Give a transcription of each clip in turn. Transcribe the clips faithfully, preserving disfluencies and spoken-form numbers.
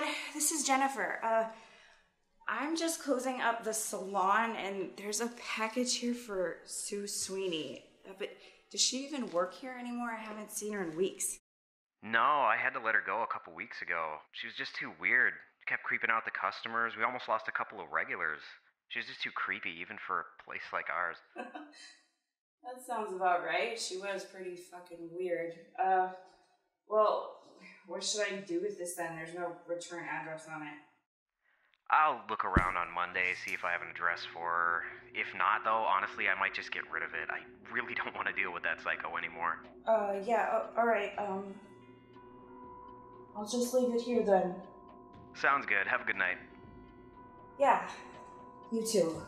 this is Jennifer. Uh, I'm just closing up the salon, and there's a package here for Sue Sweeney. Uh, but does she even work here anymore? I haven't seen her in weeks. No, I had to let her go a couple weeks ago. She was just too weird. Kept creeping out the customers. We almost lost a couple of regulars. She was just too creepy, even for a place like ours. That sounds about right. She was pretty fucking weird. Uh, well, what should I do with this then? There's no return address on it. I'll look around on Monday, see if I have an address for her. If not, though, honestly, I might just get rid of it. I really don't want to deal with that psycho anymore. Uh, yeah, uh, alright, um... I'll just leave it here then. Sounds good. Have a good night. Yeah, you too.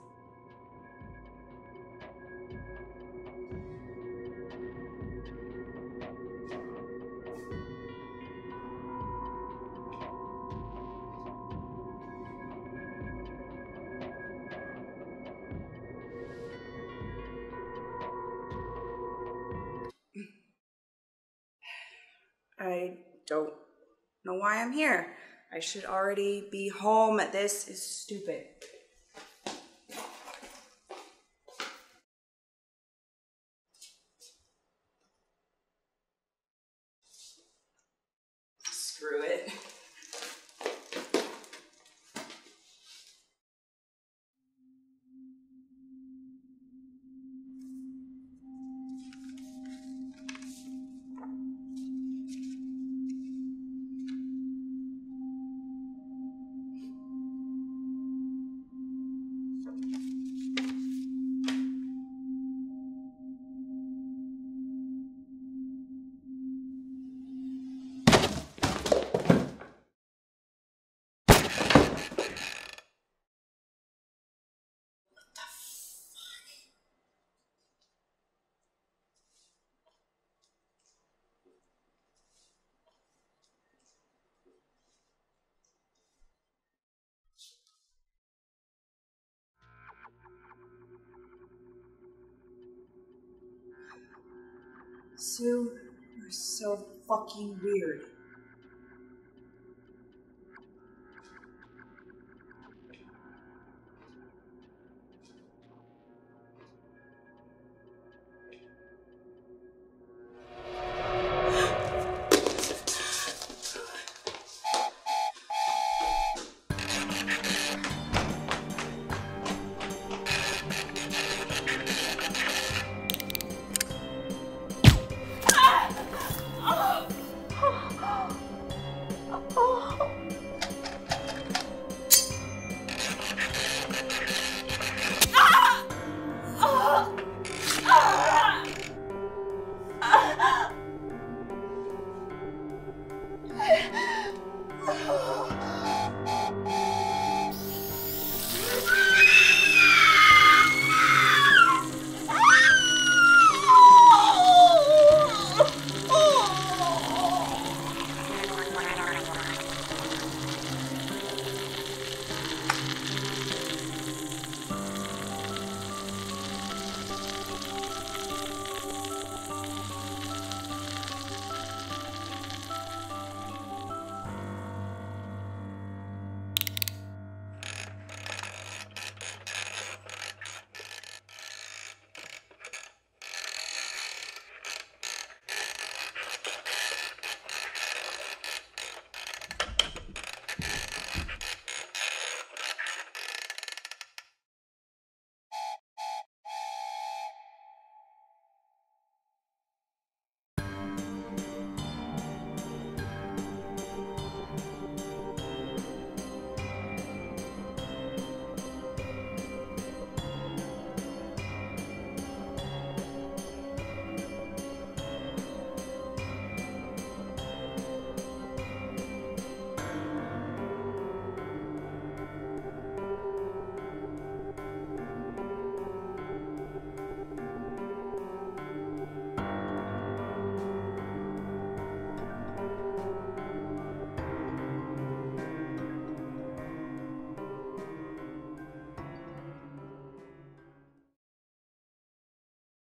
I don't know why I'm here. I should already be home. This is stupid. Screw it. Sue, you're so fucking weird.